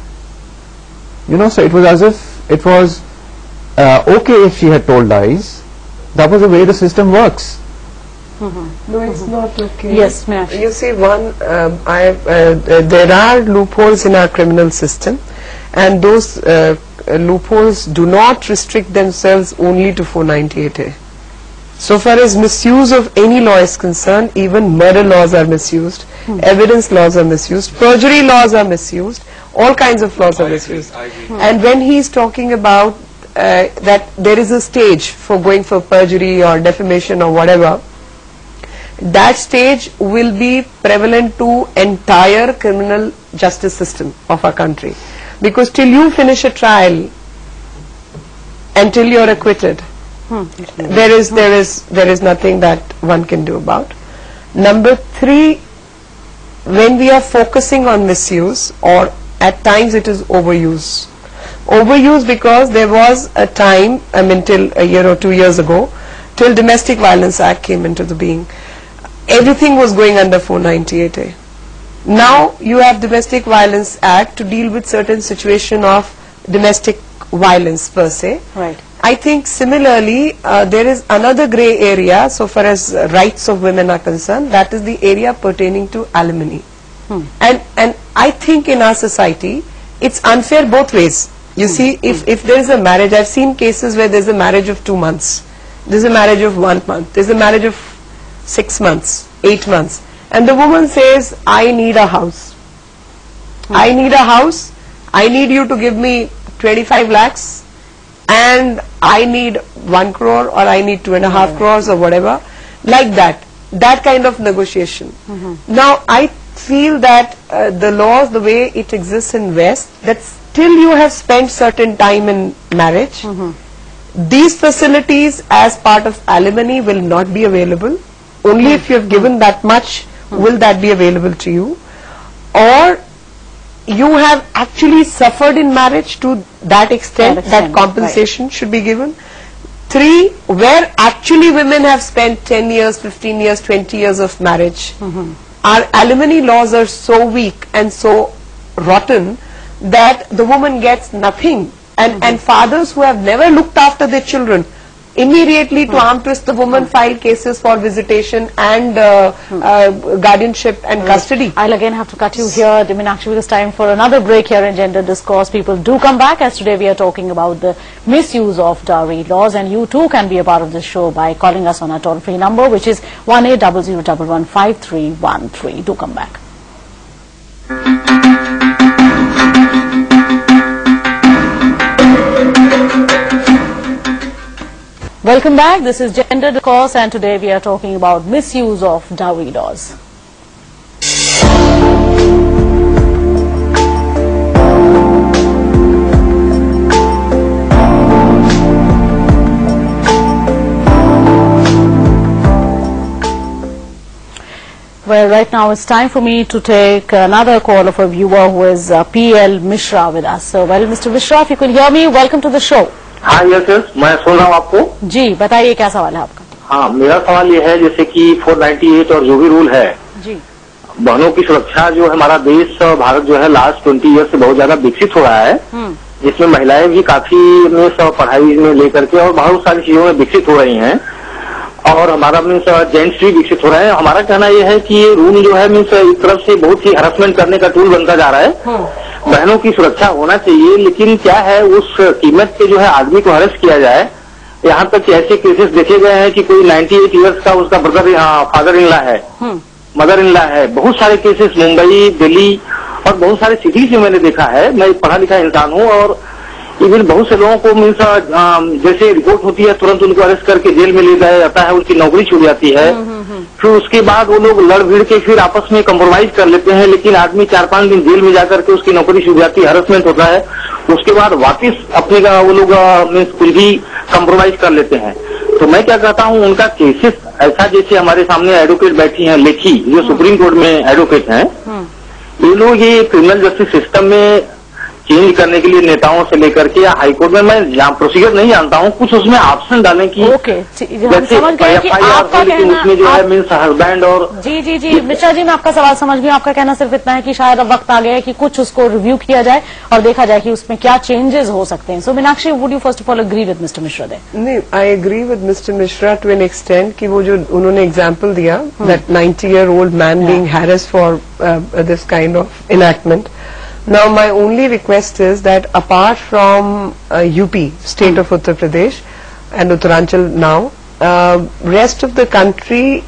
You know, so it was as if it was uh, okay if she had told lies. That was the way the system works. Mm-hmm. No, it's mm-hmm. not okay. Yes, ma'am. You see, one, um, I, uh, there are loopholes in our criminal system, and those uh, Uh, loopholes do not restrict themselves only to four ninety-eight A. So far as misuse of any law is concerned, even murder laws are misused, hmm. evidence laws are misused, perjury laws are misused, all kinds of laws are misused. And when he is talking about uh, that there is a stage for going for perjury or defamation or whatever, that stage will be prevalent to entire criminal justice system of our country, because till you finish a trial, until you're acquitted, hmm. there is there is there is nothing that one can do about. Number three, when we are focusing on misuse, or at times it is overuse. Overuse because there was a time, I mean till a year or two years ago, till Domestic Violence Act came into the being, everything was going under four ninety-eight A. Now you have Domestic Violence Act to deal with certain situation of domestic violence per se. Right. I think similarly uh, there is another grey area so far as uh, rights of women are concerned, that is the area pertaining to alimony. Hmm. And and I think in our society it's unfair both ways. You hmm. see, if, if there is a marriage, I've seen cases where there's a marriage of two months, there's a marriage of one month, there's a marriage of six months, eight months, and the woman says, I need a house. Hmm. I need a house, I need you to give me twenty-five lakhs, and I need one crore, or I need two and a half yeah. crores or whatever, like that, that kind of negotiation. Mm-hmm. Now I feel that uh, the laws, the way it exists in West, that till you have spent certain time in marriage, mm-hmm. these facilities as part of alimony will not be available. Only mm-hmm. if you have given that much mm-hmm. will that be available to you, or you have actually suffered in marriage to that extent, that, extent, that compensation right. should be given. Three, where actually women have spent ten years, fifteen years, twenty years of marriage, mm-hmm. our alimony laws are so weak and so rotten that the woman gets nothing, and, mm-hmm. and fathers who have never looked after their children, immediately to arm twist the woman, file cases for visitation and uh, uh, guardianship and custody. I'll again have to cut you here, Meenakshi, it's time for another break here in Gender Discourse. People do come back, as today we are talking about the misuse of dowry laws, and you too can be a part of this show by calling us on our toll-free number, which is one eight zero zero one one five three one three. Do come back. Welcome back. This is Gender Discourse, and today we are talking about misuse of dowry laws. Well, right now it's time for me to take another call of a viewer who is uh, P L Mishra with us. So, well, Mister Mishra, if you could hear me, welcome to the show. हाँ yes yes, मैं सुन रहा हूँ आपको। जी बताइए, क्या सवाल है आपका? हाँ, मेरा सवाल ये है, जैसे कि चार सौ अट्ठानवे और जो भी रूल है, जी, बहनों की सुरक्षा जो है, हमारा देश भारत जो है लास्ट बीस ईयर से बहुत ज्यादा विकसित हो रहा है, जिसमें महिलाएं भी काफी मीन्स पढ़ाई में लेकर के और बहुत सारी चीजों में विकसित हो रही हैं, और हमारा मीन्स जेंट्स भी विकसित हो रहे हैं। हमारा कहना यह है कि ये रूल जो है मीन्स एक तरफ से बहुत ही हरासमेंट करने का टूल बनता जा रहा है। बहनों की सुरक्षा होना चाहिए, लेकिन क्या है, उस कीमत पे जो है आदमी को हरेस किया जाए। यहाँ तक ऐसे केसेस देखे गए हैं कि कोई अट्ठानवे इयर्स का उसका ब्रदर फादर इन लॉ है, मदर इन लॉ है। बहुत सारे केसेस मुंबई, दिल्ली और बहुत सारे सिटीज में मैंने देखा है। मैं पढ़ा लिखा इंसान हूँ, और इवन बहुत से लोगों को मीन्स जैसे रिपोर्ट होती है तुरंत उनको अरेस्ट करके जेल में ले जाया जाता है, उनकी नौकरी छूट जाती है। फिर उसके बाद वो लोग लड़ भिड़ के फिर आपस में कंप्रोमाइज कर लेते हैं, लेकिन आदमी चार पांच दिन जेल में जाकर के उसकी नौकरी छूट जाती है, हरासमेंट होता है। उसके बाद वापिस अपने का वो लोग मीन्स कुछ भी कंप्रोमाइज कर लेते हैं। तो मैं क्या कहता हूँ, उनका केसेस ऐसा, जैसे हमारे सामने एडवोकेट बैठी हैं लेखी, जो सुप्रीम कोर्ट में एडवोकेट हैं, ये लोग ये क्रिमिनल जस्टिस सिस्टम में चेंज करने के लिए नेताओं से लेकर के या हाईकोर्ट में, मैं प्रोसीजर नहीं जानता हूँ, कुछ उसमें ऑप्शन डालें कि ओके, जैसे एफ आई आर हो, लेकिन उसमें जो है मीन्स हस्बैंड और जी जी जी मिश्रा जी, मैं आपका सवाल समझ गई। आपका कहना सिर्फ इतना है कि शायद अब वक्त आ गया है कि कुछ उसको रिव्यू किया जाए और देखा जाए कि उसमें क्या चेंजेस हो सकते हैं। So Meenakshi, would you first of all agree with mister Mishra there? नहीं, I agree with mister Mishra to an extent कि वो जो उन्होंने एग्जाम्पल दिया, that ninety year old man being harassed for this kind of enactment. Now, my only request is that apart from uh, U P, state of Uttar Pradesh and Uttaranchal now, uh, rest of the country,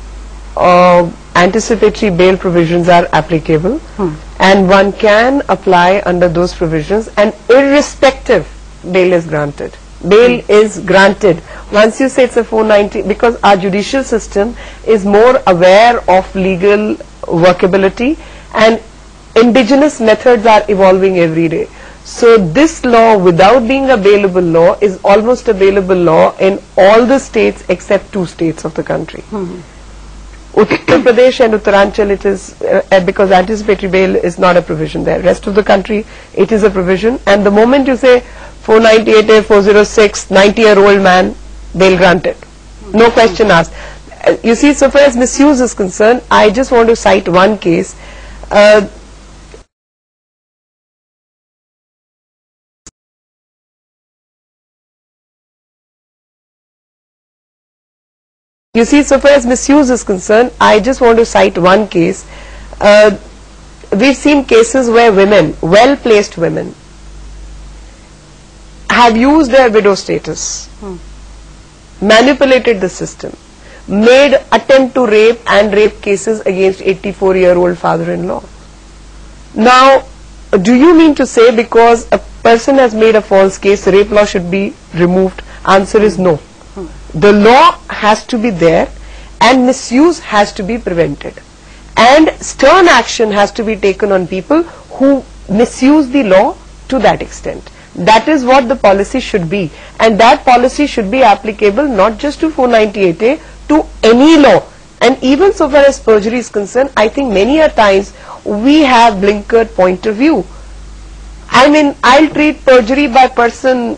uh, anticipatory bail provisions are applicable, hmm. and one can apply under those provisions, and irrespective bail is granted. bail is granted. Once you say it's a four ninety, because our judicial system is more aware of legal workability and indigenous methods are evolving every day. So this law, without being a bailable law, is almost a bailable law in all the states except two states of the country. Mm-hmm. Uttar Pradesh and Uttaranchal, it is uh, because anticipatory bail is not a provision there. Rest of the country, it is a provision. And the moment you say four ninety-eight A, four oh six, ninety year old man, bail granted. No question asked. Uh, you see, so far as misuse is concerned, I just want to cite one case. Uh, You see, so far as misuse is concerned, I just want to cite one case. Uh, we've seen cases where women, well-placed women, have used their widow status, hmm. manipulated the system, made attempt to rape and rape cases against eighty-four year old father-in-law. Now, do you mean to say because a person has made a false case, rape law should be removed? Answer is no. The law has to be there and misuse has to be prevented. And stern action has to be taken on people who misuse the law to that extent. That is what the policy should be. And that policy should be applicable not just to four ninety-eight A, to any law. And even so far as perjury is concerned, I think many a times we have blinkered point of view. I mean, I'll treat perjury by person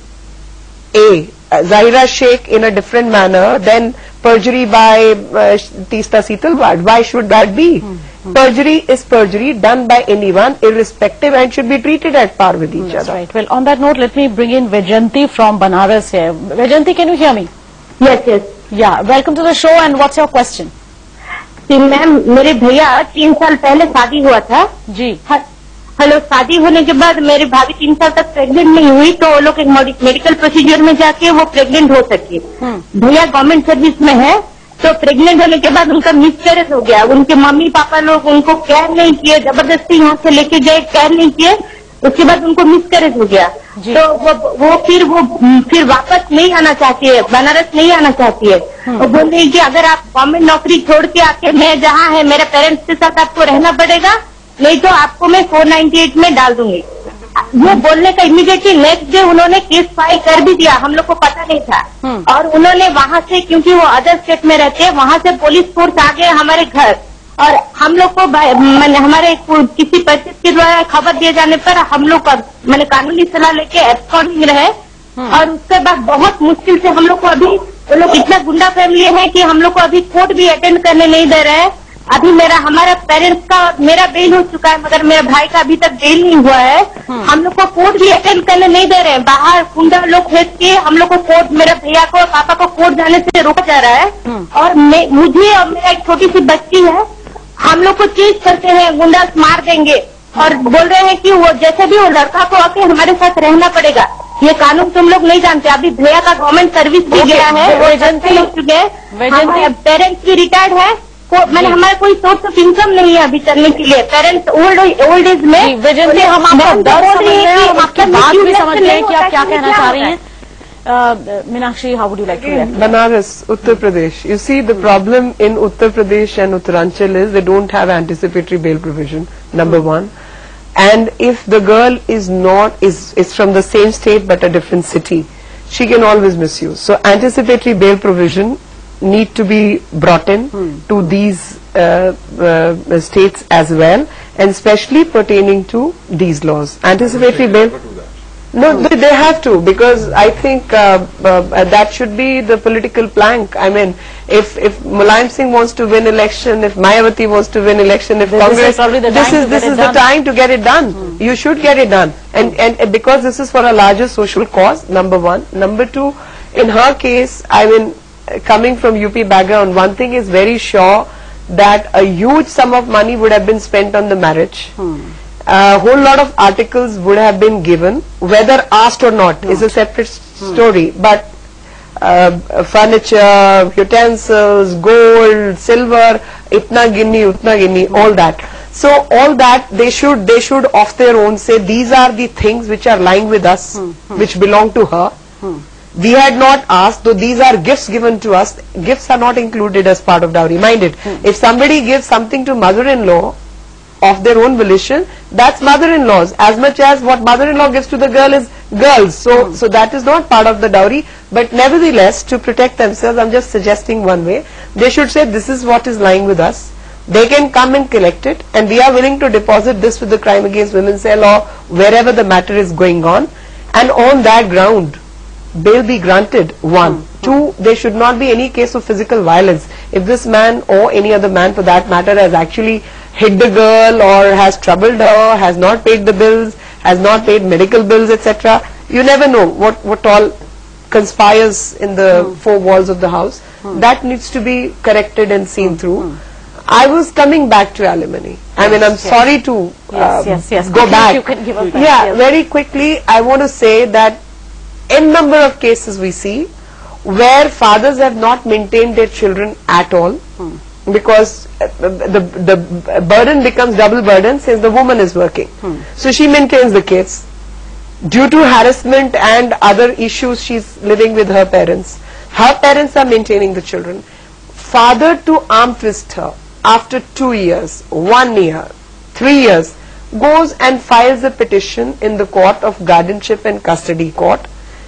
A, Zahira Sheikh, in a different manner than perjury by uh, Teesta Seetalwad. Why should that be? Mm-hmm. Perjury is perjury done by anyone, irrespective, and should be treated at par with each mm, that's other. Right. Well, on that note, let me bring in Vaijayanti from Banaras here. Vaijayanti, can you hear me? Yes, yes. Yeah. Welcome to the show. And what's your question? जी ma'am, मेरे भैया तीन साल पहले शादी हुआ था जी. Hello, शादी होने के बाद मेरी भाभी तीन साल तक प्रेग्नेंट नहीं हुई, तो वो लोग एक मेडिकल प्रोसीजर में जाके वो प्रेग्नेंट हो सके. भैया गवर्नमेंट सर्विस में है, तो प्रेग्नेंट होने के बाद उनका मिसकैरेज हो गया. उनके मम्मी पापा लोग उनको केयर नहीं किए, जबरदस्ती यहाँ से लेके गए, केयर नहीं किए. उसके बाद उनको मिसकैरेज हो गया, तो वो वो फिर वो फिर वापस नहीं आना चाहती है, बनारस नहीं आना चाहती है. वो बोल रही कि अगर आप गवर्नमेंट नौकरी छोड़ के आके मैं जहाँ है मेरे पेरेंट्स के साथ आपको रहना पड़ेगा, नहीं तो आपको मैं फोर नाइन्टी एट में डाल दूंगी. वो बोलने का इमीडिएटली नेक्स्ट डे उन्होंने केस फाइल कर भी दिया, हम लोग को पता नहीं था. और उन्होंने वहां से, क्योंकि वो अदर स्टेट में रहते हैं, वहां से पुलिस फोर्स आ गए हमारे घर, और हम लोग को मैंने हमारे किसी परिचित के द्वारा खबर दिए जाने पर हम लोग मैंने कानूनी सलाह लेके एब्सकॉन्डिंग रहे. और उसके बाद बहुत मुश्किल से हम लोग को, अभी वो लोग इतना गुंडा फैमिली है कि हम लोग को अभी कोर्ट भी अटेंड करने नहीं दे रहे हैं. अभी मेरा हमारा पेरेंट्स का मेरा बेल हो चुका है, मगर मेरे भाई का अभी तक बेल नहीं हुआ है. हम लोग को कोर्ट भी अटेंड करने नहीं दे रहे हैं. बाहर गुंडा लोग भेज के हम लोग को कोर्ट, मेरे भैया को और पापा को कोर्ट जाने से रोका जा रहा है. और मैं, मुझे और मेरा एक छोटी सी बच्ची है, हम लोग को चीज करते हैं, गुंडा मार देंगे, और बोल रहे हैं कि वो जैसे भी वो लड़का को आके हमारे साथ रहना पड़ेगा. ये कानून तुम लोग नहीं जानते. अभी भैया का गवर्नमेंट सर्विस भी गया है, वो लोग चुके हैं, पेरेंट्स भी रिटायर्ड है. मैंने हमारा कोई सोर्स ऑफ इनकम नहीं है अभी चलने के लिए. पेरेंट्स ओल्ड ओल्ड एज में. वैजयंती, हम आपका दर्द समझ रहे हैं, हम आपकी बात भी समझ रहे हैं कि आप क्या कहना चाह रही हैं. Meenakshi, how would you like to react? Banaras, Uttar Pradesh. You see, the problem in Uttar Pradesh and Uttaranchal is they don't have anticipatory bail provision, number one. And if the girl is not, is, is from the same state but a different city, she can always misuse. So anticipatory bail provision need to be brought in hmm. to these uh, uh, states as well, and especially pertaining to these laws. Anticipatory bail. No, they, they have to, because I think uh, uh, that should be the political plank. I mean, if if Mulayam Singh wants to win election, if Mayawati wants to win election, if this Congress, is the this is this is the time to get it done. Hmm. You should get it done, and, and and because this is for a larger social cause. Number one, number two, in her case, I mean, coming from U P background, one thing is very sure, that a huge sum of money would have been spent on the marriage. Hmm. A whole lot of articles would have been given, whether asked or not no. is a separate hmm. story, but uh, furniture, utensils, gold, silver, itna ginni, utna ginni, hmm. all that. So all that they should they should of their own say, these are the things which are lying with us, hmm. Hmm. which belong to her. Hmm. we had not asked, though these are gifts given to us, gifts are not included as part of dowry. Mind it, hmm. if somebody gives something to mother-in-law of their own volition, that's mother-in-law's, as much as what mother-in-law gives to the girl is girls. So, hmm. so that is not part of the dowry. But nevertheless, to protect themselves, I'm just suggesting one way. They should say, this is what is lying with us. They can come and collect it, and we are willing to deposit this with the Crime Against Women Cell or wherever the matter is going on. And on that ground, bail be granted, one. Mm-hmm. Two, there should not be any case of physical violence. If this man or any other man for that matter has actually hit the girl or has troubled her, has not paid the bills, has not paid medical bills, et cetera, you never know what, what all conspires in the mm. four walls of the house. Mm. That needs to be corrected and seen mm. through. Mm. I was coming back to alimony. Yes, I mean, I'm yes. sorry to uh, yes, yes, yes. go quickly back. You can give up back. Yeah, yes. Very quickly, I want to say that in number of cases we see where fathers have not maintained their children at all, hmm. because uh, the, the burden becomes double burden since the woman is working. Hmm. So she maintains the kids. Due to harassment and other issues, she's living with her parents. Her parents are maintaining the children. Father to arm twist her after two years, one year, three years, goes and files a petition in the court of guardianship and custody court.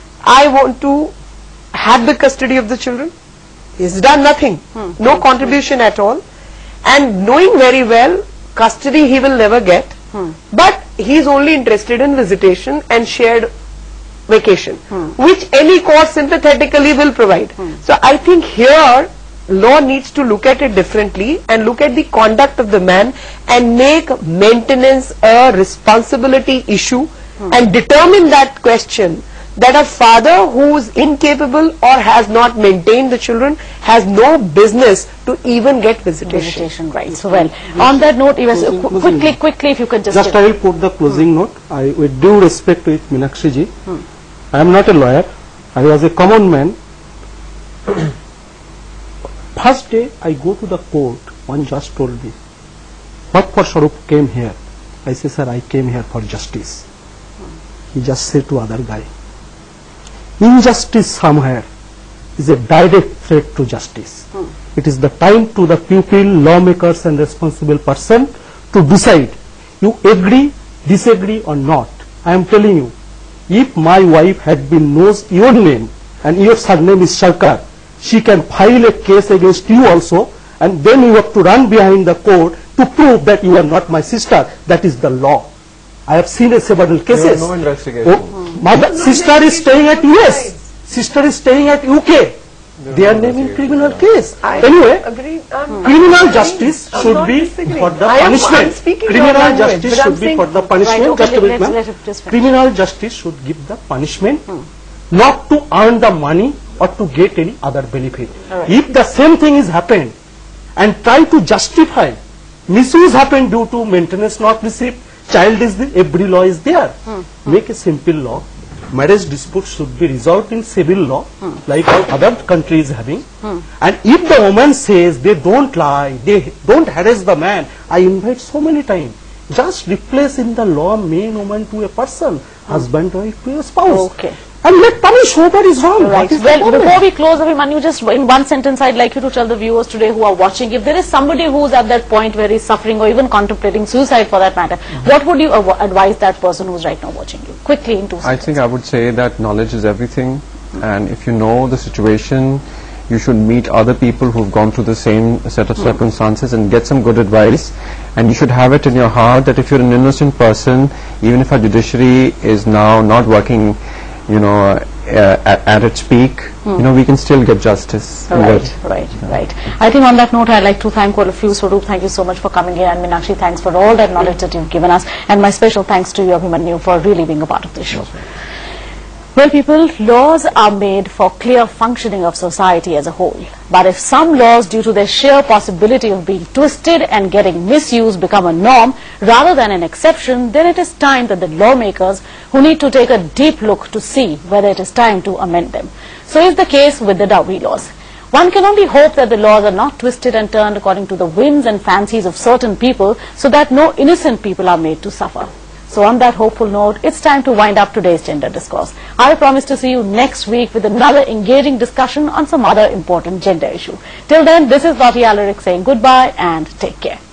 I want to have the custody of the children. He's done nothing, hmm. no contribution at all, and knowing very well custody he will never get, hmm. but he's only interested in visitation and shared vacation, hmm. which any court sympathetically will provide. Hmm. So I think here law needs to look at it differently and look at the conduct of the man and make maintenance a responsibility issue, hmm. and determine that question, that a father who is incapable or has not maintained the children has no business to even get visitation. Visitation rights. So well, on that note, yes, qu quickly, quickly, if you could just... Just I will put the closing hmm. note. I, with due respect to it, Meenakshi ji, hmm. I am not a lawyer. I was a common man. First day I go to the court, one judge told me, what for Swarup came here? I say, sir, I came here for justice. He just said to other guy, injustice somewhere is a direct threat to justice. Hmm. It is the time to the pupil, lawmakers and responsible person to decide, you agree, disagree or not. I am telling you, if my wife had been knows your name and your surname is Sarkar, she can file a case against you also, and then you have to run behind the court to prove that you are not my sister. That is the law. I have seen a several cases. No investigation. Oh, my no sister is staying at U S. Sister is staying at U K. No they are naming criminal case. I anyway, agree, um, criminal justice I'm should be for the I punishment. Am, criminal justice should be for the punishment. Right, okay, just let, let, let criminal justice should give the punishment, hmm. not to earn the money or to get any other benefit. Right. If the same thing is happened and try to justify misuse happened due to maintenance not received, child is the, every law is there. Hmm. Make a simple law. Marriage dispute should be resolved in civil law, hmm. like other countries having. Hmm. And if the woman says they don't lie, they don't harass the man, I invite so many times, just replace in the law man woman to a person, hmm. husband wife to a spouse. Okay. And let punish whoever is wrong. Right. Well, before we close, Abhimanyu, just in one sentence, I'd like you to tell the viewers today who are watching, if there is somebody who's at that point where he's suffering or even contemplating suicide for that matter, mm-hmm. what would you advise that person who's right now watching you? Quickly, in two sentences. I think I would say that knowledge is everything, mm-hmm. and if you know the situation, you should meet other people who've gone through the same set of mm-hmm. circumstances and get some good advice, and you should have it in your heart that if you're an innocent person, even if our judiciary is now not working, you know, uh, at, at its peak, hmm. you know, we can still get justice. Right, right, yeah. right. I think on that note, I'd like to thank all of you. Swarup, thank you so much for coming here, and Meenakshi, thanks for all that knowledge that you've given us, and my special thanks to you, Abhimanyu, for really being a part of this show. Well, people, laws are made for clear functioning of society as a whole. But if some laws, due to their sheer possibility of being twisted and getting misused, become a norm rather than an exception, then it is time that the lawmakers who need to take a deep look to see whether it is time to amend them. So is the case with the dowry laws. One can only hope that the laws are not twisted and turned according to the whims and fancies of certain people so that no innocent people are made to suffer. So on that hopeful note, it's time to wind up today's Gender Discourse. I promise to see you next week with another engaging discussion on some other important gender issue. Till then, this is Lottie Alaric saying goodbye and take care.